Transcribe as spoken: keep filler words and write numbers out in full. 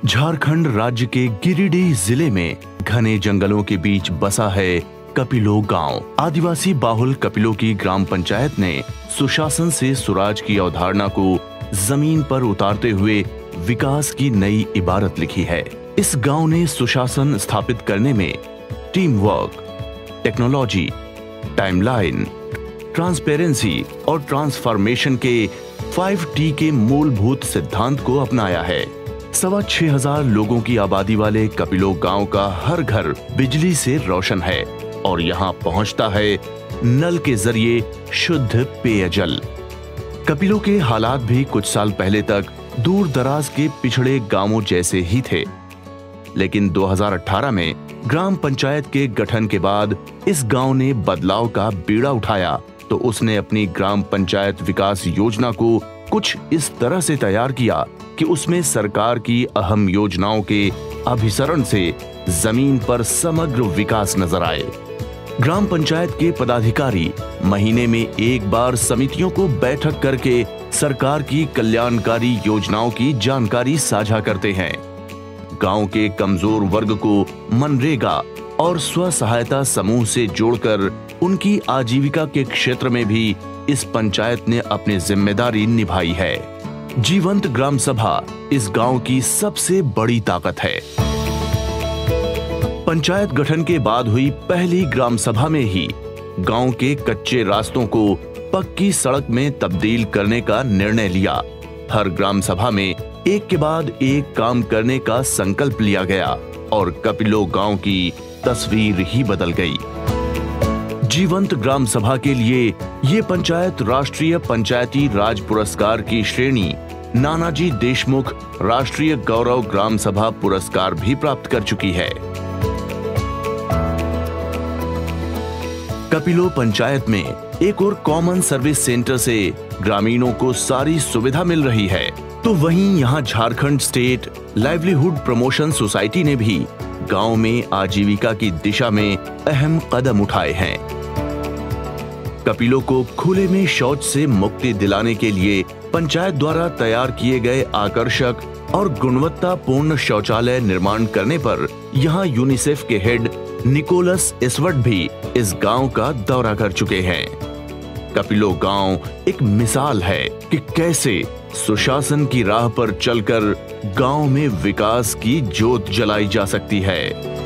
झारखंड राज्य के गिरिडीह जिले में घने जंगलों के बीच बसा है कपिलो गांव। आदिवासी बाहुल कपिलो की ग्राम पंचायत ने सुशासन से सुराज की अवधारणा को जमीन पर उतारते हुए विकास की नई इबारत लिखी है। इस गांव ने सुशासन स्थापित करने में team work, technology, timeline, transparency और ट्रांसफॉर्मेशन के फाइव टी के मूलभूत सिद्धांत को अपनाया है। सवा छह हजार लोगों की आबादी वाले कपिलो गांव का हर घर बिजली से रोशन है और यहां पहुंचता है नल के जरिए शुद्ध पेयजल। कपिलो के हालात भी कुछ साल पहले तक दूर दराज के पिछड़े गांवों जैसे ही थे, लेकिन दो हज़ार अठारह में ग्राम पंचायत के गठन के बाद इस गांव ने बदलाव का बीड़ा उठाया तो उसने अपनी ग्राम पंचायत विकास योजना को कुछ इस तरह से तैयार किया कि उसमें सरकार की अहम योजनाओं के अभिसरण से जमीन पर समग्र विकास नजर आए। ग्राम पंचायत के पदाधिकारी महीने में एक बार समितियों को बैठक करके सरकार की कल्याणकारी योजनाओं की जानकारी साझा करते हैं। गांव के कमजोर वर्ग को मनरेगा और स्व सहायता समूह से जोड़कर उनकी आजीविका के क्षेत्र में भी इस पंचायत ने अपनी जिम्मेदारी निभाई है। जीवंत ग्राम सभा इस गांव की सबसे बड़ी ताकत है। पंचायत गठन के बाद हुई पहली ग्राम सभा में ही गांव के कच्चे रास्तों को पक्की सड़क में तब्दील करने का निर्णय लिया। हर ग्राम सभा में एक के बाद एक काम करने का संकल्प लिया गया और कपिलो गांव की तस्वीर ही बदल गई। जीवंत ग्राम सभा के लिए ये पंचायत राष्ट्रीय पंचायती राज पुरस्कार की श्रेणी नानाजी देशमुख राष्ट्रीय गौरव ग्राम सभा पुरस्कार भी प्राप्त कर चुकी है। कपिलो पंचायत में एक और कॉमन सर्विस सेंटर से ग्रामीणों को सारी सुविधा मिल रही है, तो वहीं यहां Jharkhand state livelihood promotion society ने भी गांव में आजीविका की दिशा में अहम कदम उठाए हैं। कपिलो को खुले में शौच से मुक्ति दिलाने के लिए पंचायत द्वारा तैयार किए गए आकर्षक और गुणवत्तापूर्ण शौचालय निर्माण करने पर यहां यूनिसेफ के हेड निकोलस एसवर्ट भी इस गांव का दौरा कर चुके हैं। कपिलो गांव एक मिसाल है कि कैसे सुशासन की राह पर चलकर गांव में विकास की ज्योत जलाई जा सकती है।